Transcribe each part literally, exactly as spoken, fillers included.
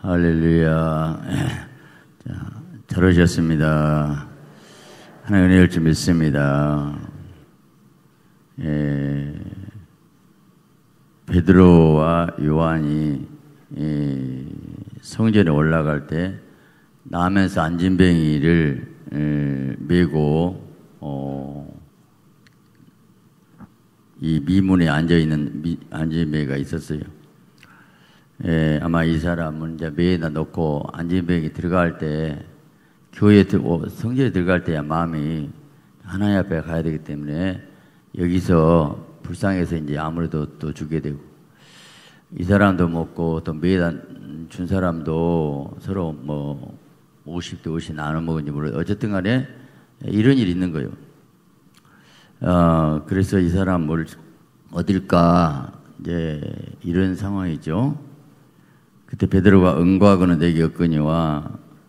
할렐루야. 자, 잘 오셨습니다. 하나님 은혜를 좀 믿습니다. 예, 베드로와 요한이 예, 성전에 올라갈 때 나면서 안진뱅이를 예, 메고 어, 이 미문에 앉아있는 미, 안진뱅이가 있었어요. 예, 아마 이 사람은 이제 매에다 놓고 안진뱅이 들어갈 때, 교회에 들고 성전에 들어갈 때야 마음이 하나님 앞에 가야 되기 때문에 여기서 불쌍해서 이제 아무래도 또 주게 되고, 이 사람도 먹고 또 매에다 준 사람도 서로 뭐 오십 대 오십 나눠 먹은지 모르겠어요. 어쨌든 간에 이런 일이 있는 거예요. 어, 그래서 이 사람 뭘 어딜까 이제 이런 상황이죠. 그때 베드로가 응과거는 내게 없거니와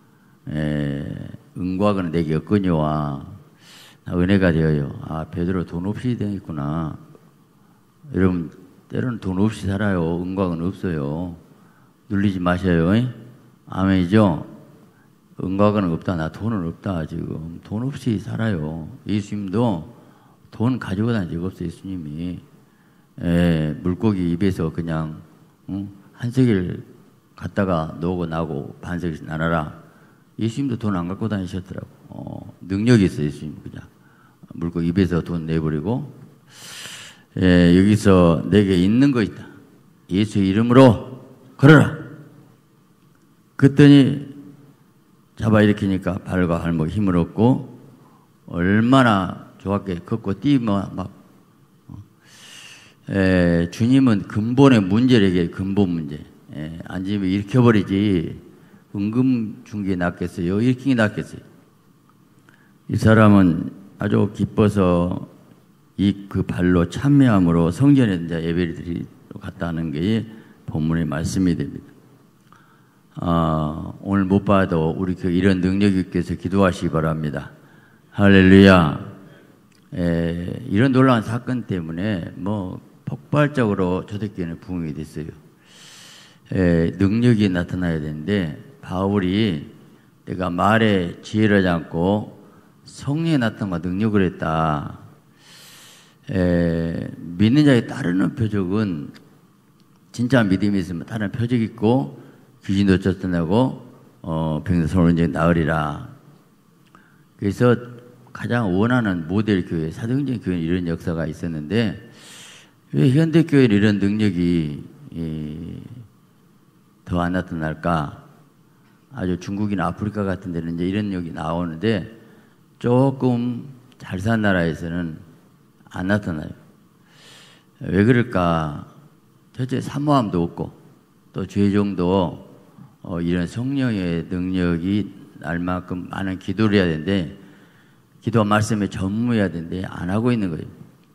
응과거는 내게 없거니와 은혜가 되어요. 아, 베드로 돈 없이 되겠구나. 여러분 때로는 돈 없이 살아요. 응과거는 없어요. 눌리지 마셔요. 아멘이죠. 응과거는 없다. 나 돈은 없다. 지금 돈 없이 살아요. 예수님도 돈 가지고 다닌 적 없어요. 예수님이 에, 물고기 입에서 그냥 응? 한 세겔 갔다가 노고 나고 반세겔씩 나눠라. 예수님도 돈 안 갖고 다니셨더라고. 어, 능력이 있어요. 예수님 그냥 물고기 입에서 돈 내버리고 에, 여기서 내게 있는 거 있다. 예수 이름으로 걸어라. 그랬더니 잡아 일으키니까 발과 발목 힘을 얻고 얼마나 좋았게 걷고 뛰면 막 에, 주님은 근본의 문제를 얘기해요. 근본 문제. 에, 안지면 일으켜버리지 은금 준 게 낫겠어요? 일으킨 게 낫겠어요? 이 사람은 아주 기뻐서 이 그 발로 참여함으로 성전에 이제 예배를 드리러 갔다는 게 본문의 말씀이 됩니다. 아, 오늘 못 봐도 우리 그 이런 능력이 있게 해서 기도하시기 바랍니다. 할렐루야. 에, 이런 놀라운 사건 때문에 뭐 폭발적으로 초대교회는 부흥이 됐어요. 에, 능력이 나타나야 되는데 바울이 내가 말에 지혜를 하지 않고 성령의 나타남과 능력을 했다. 에, 믿는 자에 따르는 표적은 진짜 믿음이 있으면 따르는 표적이 있고 귀신도 쫓아내고 어, 병든 손을 나으리라. 그래서 가장 원하는 모델 교회, 사도행전 교회는 이런 역사가 있었는데 왜 현대 교회는 이런 능력이 더 안 나타날까? 아주 중국이나 아프리카 같은 데는 이제 이런 역이 나오는데 조금 잘 산 나라에서는 안 나타나요. 왜 그럴까? 첫째 사모함도 없고 또 죄종도 어, 이런 성령의 능력이 날 만큼 많은 기도를 해야 되는데 기도와 말씀에 전무해야 되는데 안 하고 있는 거예요.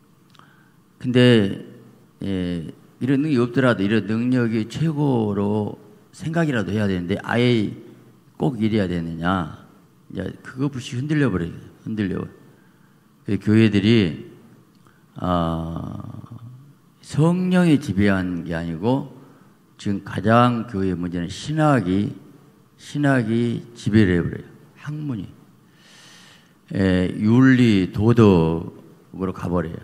근데 예, 이런 능력이 없더라도 이런 능력이 최고로 생각이라도 해야 되는데 아예 꼭 이래야 되느냐? 이제 그것부터 흔들려 버려요. 흔들려. 그 교회들이 어, 성령이 지배한 게 아니고 지금 가장 교회의 문제는 신학이 신학이 지배를 해버려요. 학문이 에, 윤리 도덕으로 가버려요.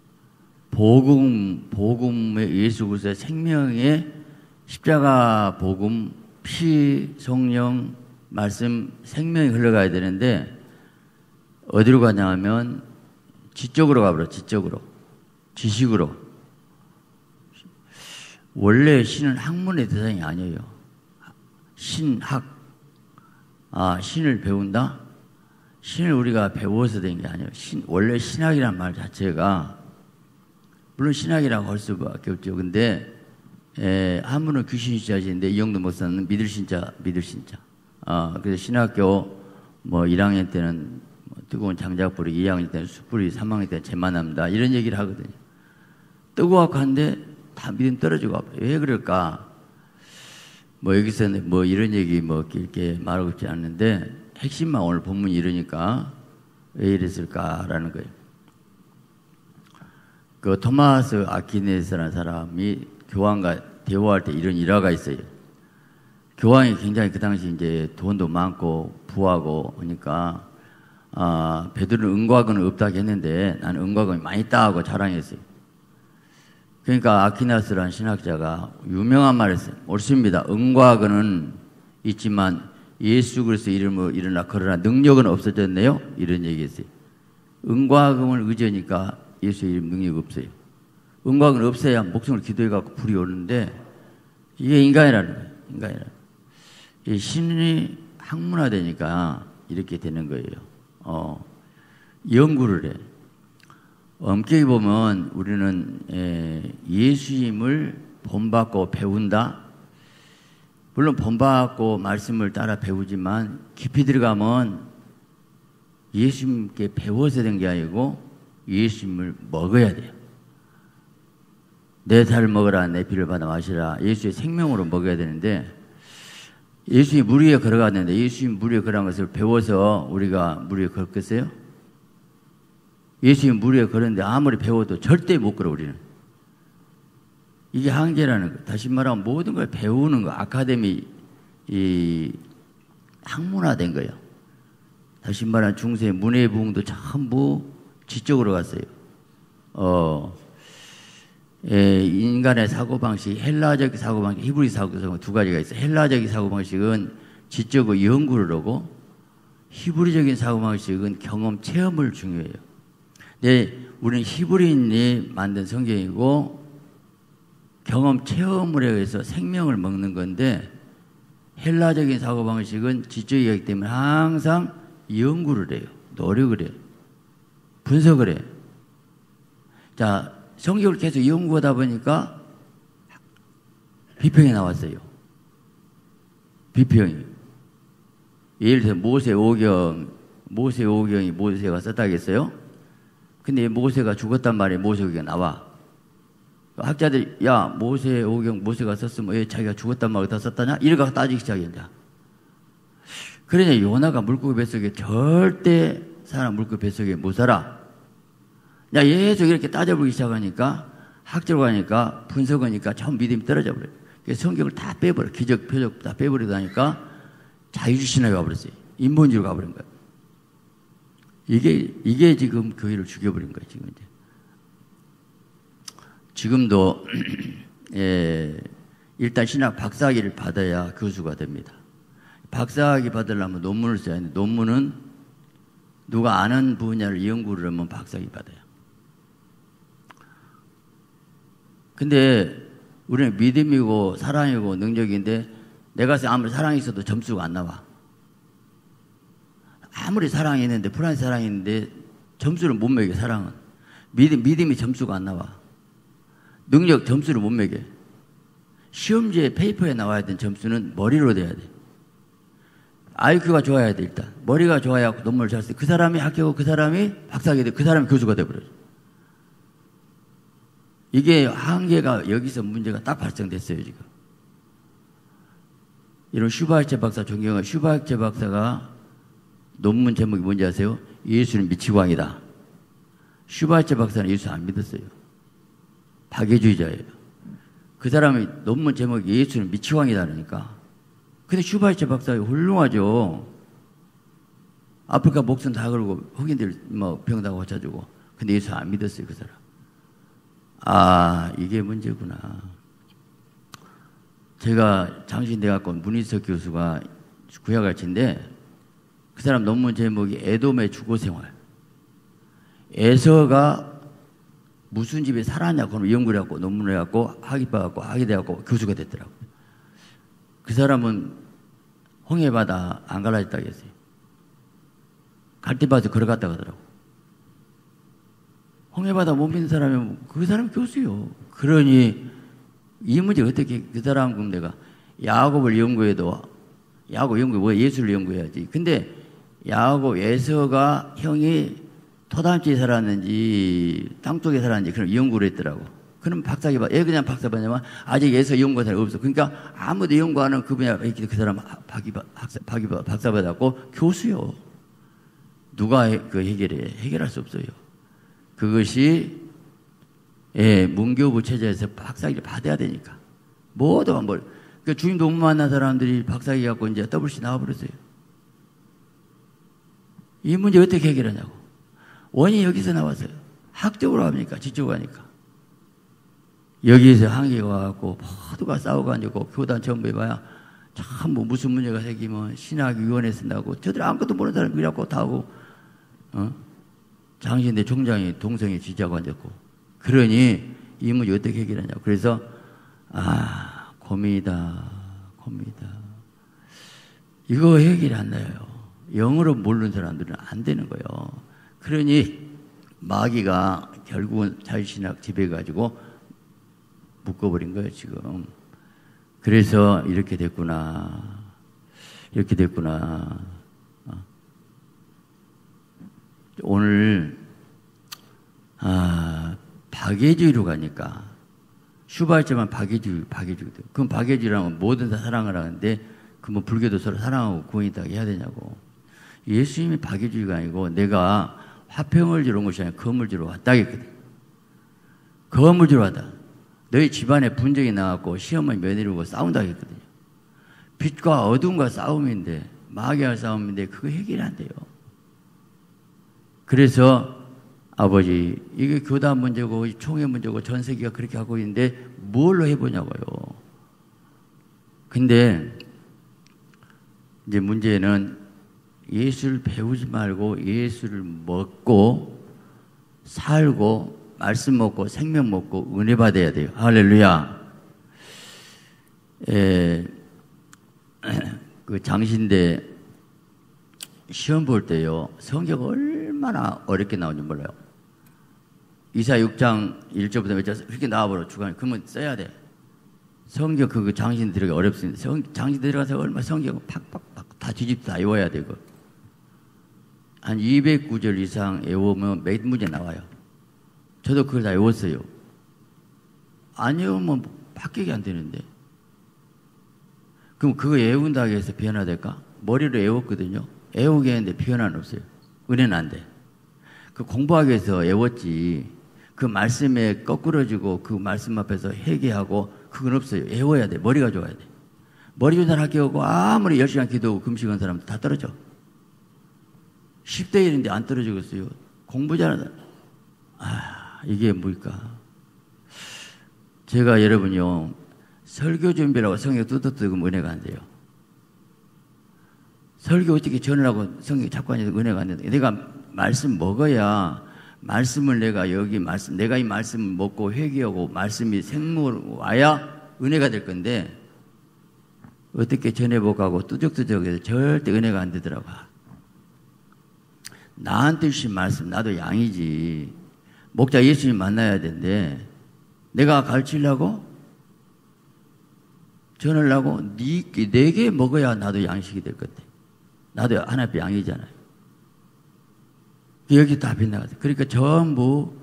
복음 복음의 예수 그리스도의 생명의 십자가 복음 피 성령 말씀 생명이 흘러가야 되는데 어디로 가냐 하면 지적으로 가버려. 지적으로 지식으로. 원래 신은 학문의 대상이 아니에요. 신학. 아, 신을 배운다? 신을 우리가 배워서 된 게 아니에요. 신, 원래 신학이란 말 자체가, 물론 신학이라고 할 수밖에 없죠. 근데, 에, 한 분은 귀신 신자신데, 이영도 목사는 믿을 신자, 믿을 신자. 아, 그래서 신학교, 뭐, 일 학년 때는 뭐 뜨거운 장작 뿌리기, 이 학년 때는 숯 뿌리기, 삼 학년 때는 재만합니다. 이런 얘기를 하거든요. 뜨거워갖고 한데, 다 믿음 떨어지고 아파요. 왜 그럴까? 뭐 여기서는 뭐 이런 얘기 뭐 길게 말하고 있지 않는데 핵심만 오늘 본문이 이러니까 왜 이랬을까라는 거예요. 그 토마스 아퀴네스라는 사람이 교황과 대화할 때 이런 일화가 있어요. 교황이 굉장히 그 당시 이제 돈도 많고 부하고 하니까 아, 베드로는 은과금은 없다고 했는데 나는 은과금이 많이 있다 하고 자랑했어요. 그러니까 아퀴나스라는 신학자가 유명한 말을 했어요. 옳습니다. 은과금은 있지만 예수 그리스도 이름으로 일어나 그러나 능력은 없어졌네요. 이런 얘기했어요. 은과금을 의지하니까 예수 이름 능력이 없어요. 은과금은 없어야 목숨을 기도해갖고 불이 오르는데 이게 인간이라는 거예요. 인간이라는 거예요. 이 신이 학문화되니까 이렇게 되는 거예요. 어, 연구를 해. 엄격히 보면 우리는 예수님을 본받고 배운다. 물론 본받고 말씀을 따라 배우지만 깊이 들어가면 예수님께 배워서 된 게 아니고 예수님을 먹어야 돼요. 내 살을 먹으라 내 피를 받아 마시라. 예수의 생명으로 먹어야 되는데 예수님이 물 위에 걸어갔는데 예수님이 물 위에 걸어간 것을 배워서 우리가 물 위에 걸었겠어요? 예수님이 물 위에 걸었는데 아무리 배워도 절대 못 걸어 우리는. 이게 한계라는 거예요. 다시 말하면 모든 걸 배우는 거 아카데미 이 학문화된 거예요. 다시 말하면 중세 문해부흥도 전부 지적으로 갔어요. 어, 예, 인간의 사고방식, 헬라적 사고방식, 히브리 사고방식 두 가지가 있어요. 헬라적인 사고방식은 지적으로 연구를 하고 히브리적인 사고방식은 경험, 체험을 중요해요. 근데 우리는 히브리인이 만든 성경이고 경험, 체험을 해서 생명을 먹는 건데 헬라적인 사고방식은 지적이기 때문에 항상 연구를 해요. 노력을 해요. 분석을 해요. 자, 성경을 계속 연구하다 보니까 비평이 나왔어요. 비평이. 예를 들어서 모세 오경, 모세 오경이 모세가 썼다겠어요? 근데 모세가 죽었단 말이에요. 모세 오경이 나와. 학자들이, 야, 모세 오경, 모세가 썼으면 왜 자기가 죽었단 말을 다 썼다냐? 이래가 따지기 시작했냐. 그러냐, 요나가 물고기 뱃속에 절대 사람 물고기 뱃속에 못 살아. 야, 계속 이렇게 따져보기 시작하니까, 학자로 가니까, 분석하니까 처음 믿음이 떨어져 버려요. 그래서 성경을 다 빼버려. 기적, 표적 다 빼버리다 하니까 자유주신화에 가버렸어요. 인본주의로 가버린 거예요. 이게, 이게 지금 교회를 죽여버린 거예요, 지금 이제. 지금도, 예, 일단 신학 박사학위를 받아야 교수가 됩니다. 박사학위 받으려면 논문을 써야 하는데, 논문은 누가 아는 분야를 연구를 하면 박사학위 받아요. 근데 우리는 믿음이고 사랑이고 능력인데 내가 아무리 사랑이 있어도 점수가 안 나와. 아무리 사랑이 있는데 불안한 사랑이 있는데 점수를 못 매겨. 사랑은 믿음, 믿음이 점수가 안 나와. 능력 점수를 못 매겨. 시험지에 페이퍼에 나와야 되는 점수는 머리로 돼야 돼. 아이큐가 좋아야 돼. 일단 머리가 좋아야 논문을 잘 써. 그 사람이 합격하고 그 사람이 박사학위 돼. 그 사람이 교수가 돼버려요. 이게 한계가 여기서 문제가 딱 발생됐어요, 지금. 이런 슈바흐체 박사 존경하는 슈바흐체 박사가 논문 제목이 뭔지 아세요? 예수는 미치광이다. 슈바흐체 박사는 예수 안 믿었어요. 박애주의자예요. 그 사람이 논문 제목이 예수는 미치광이다 그러니까. 근데 슈바흐체 박사가 훌륭하죠. 아프리카 목숨 다 걸고 흑인들 뭐 병 다 고쳐주고. 근데 예수 안 믿었어요, 그 사람. 아, 이게 문제구나. 제가 장신대학원 문희석 교수가 구약알치인데 그 사람 논문 제목이 에돔의 주거생활. 에서가 무슨 집에 살았냐 그걸 연구를 해갖고 논문을 해갖고 학위 받았고 학위 돼갖고 교수가 됐더라고요. 그 사람은 홍해바다 안 갈라졌다고 했어요. 갈대밭에 걸어갔다 가더라고. 홍해바다 못 믿는 사람이면 그 사람이 교수요. 그러니 이 문제 어떻게 그 사람 그럼 내가 야곱을 연구해도 야곱 연구해 뭐 예수를 연구해야지. 근데 야곱 에서가 형이 토담지에 살았는지 땅속에 살았는지 그런 연구를 했더라고. 그럼 박사학위 받, 왜 그냥 박사 받냐면 아직 에서 연구한 사람이 없어. 그러니까 아무도 연구하는 그 분야 그 사람 박이 박사 박이 박사 받았고 교수요. 누가 그 해결해? 해결할 수 없어요. 그것이 예, 문교부 체제에서 박사학위를 받아야 되니까. 모두가 뭘 그러니까 주님도 못 만난 사람들이 박사기 갖고 이제 더블씨 나와버렸어요. 이 문제 어떻게 해결하냐고. 원인이 여기서 나왔어요. 학적으로 합니까? 지적으로 하니까. 여기에서 한계가 와갖고 모두가 싸워가지고 교단 전부 해봐야 참 뭐 무슨 문제가 생기면 신학위원회 쓴다고 저들 아무것도 모르는 사람이 그래갖고 다 하고 어? 장신대 총장이 동성애 지지하고 앉았고 그러니 이 문제 어떻게 해결하냐고. 그래서 아 고민이다 고민이다. 이거 해결이 안 나요. 영어로 모르는 사람들은 안 되는 거예요. 그러니 마귀가 결국은 자유신학 지배해가지고 묶어버린 거예요, 지금. 그래서 이렇게 됐구나. 이렇게 됐구나. 오늘, 아, 박애주의로 가니까, 슈바이처만 박애주의, 박애주의. 그럼 박애주의라면 모든 다 사랑을 하는데, 그러면 불교도 서로 사랑하고 구원이다 해야 되냐고. 예수님이 박애주의가 아니고, 내가 화평을 주러 온 것이 아니라 검을 주러 왔다 했거든. 검을 주러 왔다. 너희 집안에 분쟁이 나왔고 시어머니 며느리 오고 싸운다 했거든요. 빛과 어둠과 싸움인데 마귀와 싸움인데 그거 해결이 안 돼요. 그래서 아버지 이게 교단 문제고 총회 문제고 전 세계가 그렇게 하고 있는데 뭘로 해보냐고요. 근데 이제 문제는 예수를 배우지 말고 예수를 먹고 살고 말씀 먹고 생명 먹고 은혜 받아야 돼요. 할렐루야. 에, 그 장신대 시험 볼 때요. 성경 얼마나 어렵게 나오는지 몰라요. 이사 육 장 일 절부터 몇 절 그렇게 나와버려 주간 그러면 써야 돼. 성경 그 장신 들어가기 어렵습니다. 성, 장신 들어가서 얼마 성경 팍팍팍 다 뒤집어 다 외워야 되고 한 이백구 절 이상 외우면 몇 문제 나와요. 저도 그걸 다 외웠어요. 안 외우면 합격이 안 되는데. 그럼 그거 외운다고 해서 변화될까? 머리로 외웠거든요. 외우게 했는데 변화는 없어요. 은혜는 안 돼. 그 공부하기 위해서 외웠지. 그 말씀에 거꾸러지고 그 말씀 앞에서 회개하고 그건 없어요. 외워야 돼. 머리가 좋아야 돼. 머리 좋은 사람 학교 오고 아무리 열 시간 기도하고 금식한 사람도 다 떨어져. 십 대 일인데 안 떨어지겠어요. 공부 잘하는 사람. 아. 이게 뭘까? 제가 여러분요, 설교 준비라고 성경 뜯어뜯으면 은혜가 안 돼요. 설교 어떻게 전하라고 성경 자꾸 하니까 은혜가 안 된다. 내가 말씀 먹어야, 말씀을 내가 여기 말씀, 내가 이 말씀을 먹고 회개하고 말씀이 생물로 와야 은혜가 될 건데, 어떻게 전해보고 뚜적뚜적해서 절대 은혜가 안 되더라고. 나한테 주신 말씀, 나도 양이지. 목자 예수님 만나야 되는데 내가 가르치려고 전하려고 네, 네개 먹어야 나도 양식이 될 것 같아. 나도 하나님 양이잖아요. 여기 다 빗나가서 그러니까 전부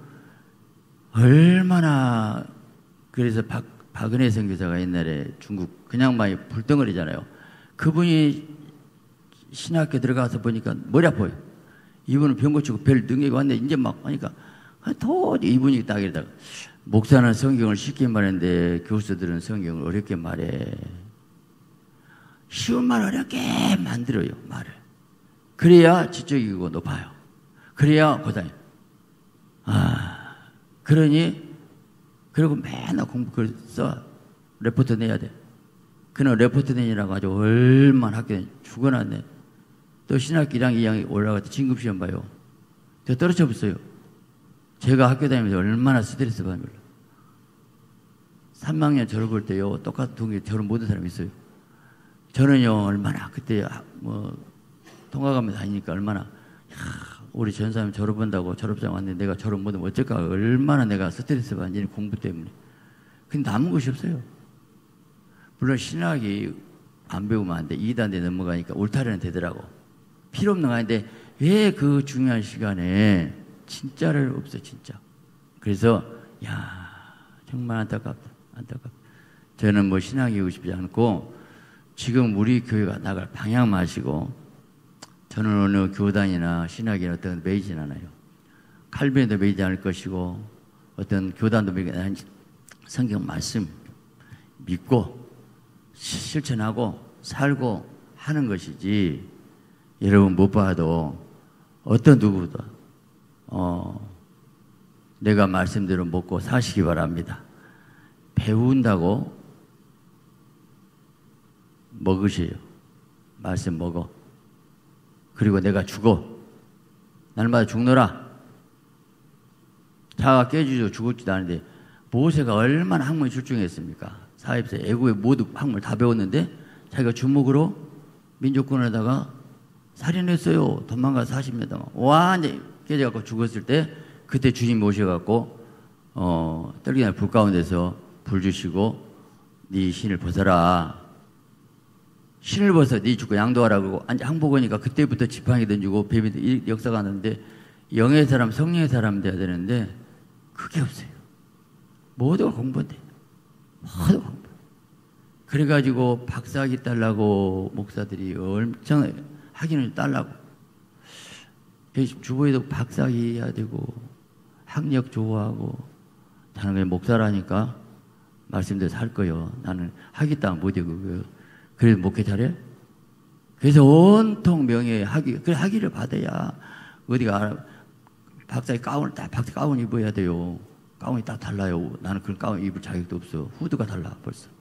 얼마나 그래서 박, 박은혜 선교사가 옛날에 중국 그냥 많이 불덩어리잖아요. 그분이 신학교 들어가서 보니까 머리 아파요. 이분은 병 고치고 별 능력이 왔네. 이제 막 하니까 도저히 이분이 딱 이러다가 목사는 성경을 쉽게 말하는데 교수들은 성경을 어렵게 말해. 쉬운 말 어렵게 만들어요. 말을. 그래야 지적이고 높아요. 그래야 고단해. 아, 그러니 그리고 맨날 공부 글 써. 레포트 내야 돼. 그는 레포트 내니라고 아주 얼마나 학교에 죽어놨네. 또 신학기 일 학년, 이 학년 올라갈 때 진급시험 봐요. 저 떨어져 버렸어요. 제가 학교 다니면서 얼마나 스트레스 받는 걸로. 삼 학년 졸업할 때요, 똑같은 동기에 졸업 못한 사람이 있어요. 저는요, 얼마나 그때 뭐 통화가면서 다니니까 얼마나, 야, 우리 전 사람이 졸업한다고 졸업장 왔는데 내가 졸업 못하면 어쩔까? 얼마나 내가 스트레스 받는지 공부 때문에. 근데 남은 것이 없어요. 물론 신학이 안 배우면 안 돼. 이 단계 넘어가니까 울타리는 되더라고. 필요 없는 거 아닌데 왜 그 중요한 시간에 진짜를 없어, 진짜. 그래서, 야, 정말 안타깝다, 안타깝다. 저는 뭐 신학이고 싶지 않고, 지금 우리 교회가 나갈 방향 마시고, 저는 어느 교단이나 신학이나 어떤 매이진 않아요. 칼빈도 매이지 않을 것이고, 어떤 교단도 매이지 않을 성경 말씀 믿고, 실천하고 살고 하는 것이지, 여러분 못 봐도 어떤 누구도 어, 내가 말씀대로 먹고 사시기 바랍니다. 배운다고 먹으세요. 말씀 먹어. 그리고 내가 죽어. 날마다 죽노라. 자가 깨지죠. 죽었지도 않은데 모세가 얼마나 학문에 출중했습니까? 사입사 애국의 모두 학문을 다 배웠는데 자기가 주먹으로 민족군에다가 살인했어요. 도망가 사십 미터 완전히 깨져갖고 죽었을 때 그때 주님 모셔갖고 어, 떨기나 불 가운데서 불 주시고 네 신을 벗어라. 신을 벗어 네 죽고 양도하라 그러고 항복하니까 그때부터 지팡이 던지고 뱀이 이 역사가 났는데 영의 사람 성령의 사람 돼야 되는데 그게 없어요. 모두가 공부돼. 모두가 공부. 그래가지고 박사학위 딸라고 목사들이 엄청 학위를 딸라고 주보에도 박사학위 해야 되고 학력 좋아하고 나는 그냥 목사라니까 말씀대로 살 거요. 나는 학위 따면 못해 그거요. 그래서 목회 잘해? 그래서 온통 명예 학위, 그래 학위를 받아야 어디가 알아. 박사의 가운을 딱 박사 가운 입어야 돼요. 가운이 딱 달라요. 나는 그런 가운 입을 자격도 없어. 후드가 달라 벌써.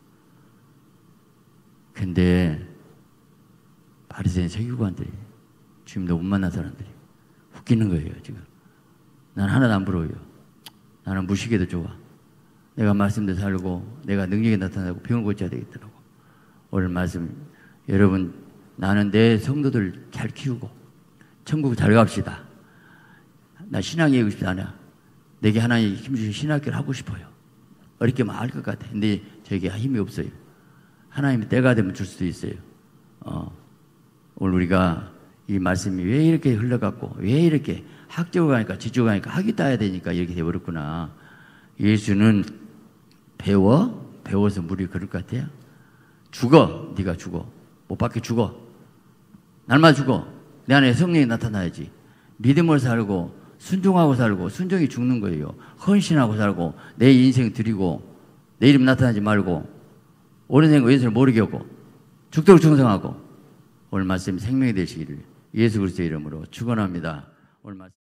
근데 바리새인 서기관들이 주님도 못 만난 사람들이 웃기는 거예요 지금. 난 하나도 안 부러워요. 나는 무식해도 좋아. 내가 말씀대로 살고 내가 능력이 나타나고 병을 고쳐야 되겠더라고. 오늘 말씀 여러분 나는 내 성도들 잘 키우고 천국 잘 갑시다. 나 신앙 얘기하고 싶지 않아. 내게 하나님 힘주신 신학교를 하고 싶어요. 어렵게 말할 것 같아. 근데 저에게 힘이 없어요. 하나님이 때가 되면 줄 수도 있어요. 어, 오늘 우리가 이 말씀이 왜 이렇게 흘러갔고 왜 이렇게 학적으로 가니까 지적으로 가니까 학위 따야 되니까 이렇게 돼버렸구나. 예수는 배워? 배워서 물이 그럴 것 같아요? 죽어. 네가 죽어. 못 받게 죽어. 날마다 죽어. 내 안에 성령이 나타나야지. 믿음을 살고 순종하고 살고 순종이 죽는 거예요. 헌신하고 살고 내 인생 드리고 내 이름 나타나지 말고 오랜 생각 예수를 모르게 하고 죽도록 충성하고 오늘 말씀이 생명이 되시기를 예수 그리스도의 이름으로 축원합니다. 오늘 말씀